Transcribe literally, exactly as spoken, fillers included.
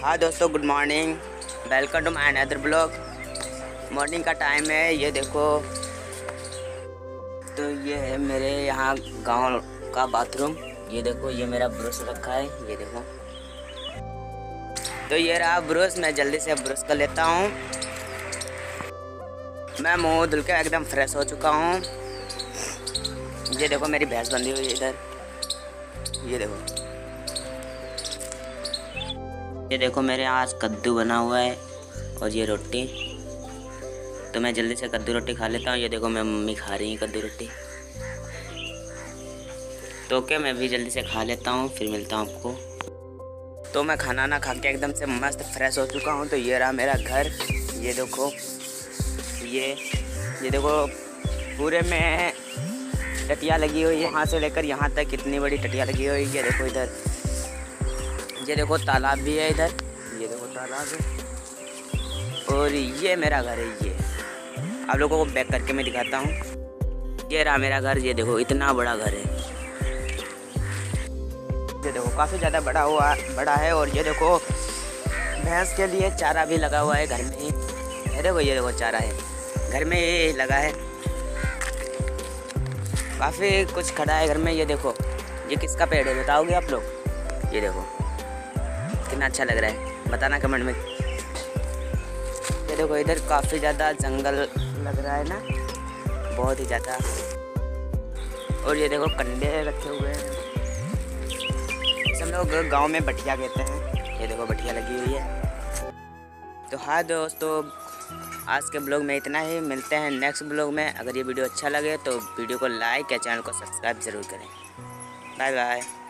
हाँ दोस्तों, good morning. Welcome to my another blog. Morning का टाइम है, ये देखो। तो ये है मेरे यहाँ गांव का बाथरूम। ये देखो, ये मेरा ब्रश रखा है, ये देखो। तो ये रहा ब्रश। मैं जल्दी से ब्रश कर लेता हूँ। मैं मुँह धुल के एकदम फ्रेश हो चुका हूँ। ये देखो, मेरी भैंस बंधी हुई है इधर। ये देखो, ये देखो मेरे यहाँ आज कद्दू बना हुआ है और ये रोटी। तो मैं जल्दी से कद्दू रोटी खा लेता हूँ। ये देखो, मैं मम्मी खा रही हूँ कद्दू रोटी। तो क्या, मैं भी जल्दी से खा लेता हूँ, फिर मिलता हूँ आपको। तो मैं खाना ना खा के एकदम से मस्त फ्रेश हो चुका हूँ। तो ये रहा मेरा घर। ये देखो, ये ये देखो पूरे में टटिया लगी हुई है। वहाँ से लेकर यहाँ तक कितनी बड़ी टटिया लगी हुई है। ये देखो इधर, ये देखो तालाब भी है इधर। ये देखो तालाब है। और ये मेरा घर है। ये आप लोगों को बैक करके मैं दिखाता हूँ। ये रहा मेरा घर। ये देखो, इतना बड़ा घर है। ये देखो, काफ़ी ज़्यादा बड़ा हुआ बड़ा है। और ये देखो, भैंस के लिए चारा भी लगा हुआ है घर में ही। ये देखो, ये देखो चारा है, घर में ही लगा है। काफ़ी कुछ खड़ा है घर में। ये देखो, ये किसका पेड़ है बताओगे आप लोग? ये देखो कितना अच्छा लग रहा है, बताना कमेंट में। ये देखो, इधर काफ़ी ज़्यादा जंगल लग रहा है ना, बहुत ही ज़्यादा। और ये देखो कंडे रखे हुए हैं। सब लोग गांव में बटिया कहते हैं। ये देखो बटिया लगी हुई है। तो हाँ दोस्तों, आज के ब्लॉग में इतना ही। मिलते हैं नेक्स्ट ब्लॉग में। अगर ये वीडियो अच्छा लगे तो वीडियो को लाइक या चैनल को सब्सक्राइब ज़रूर करें। Bye bye.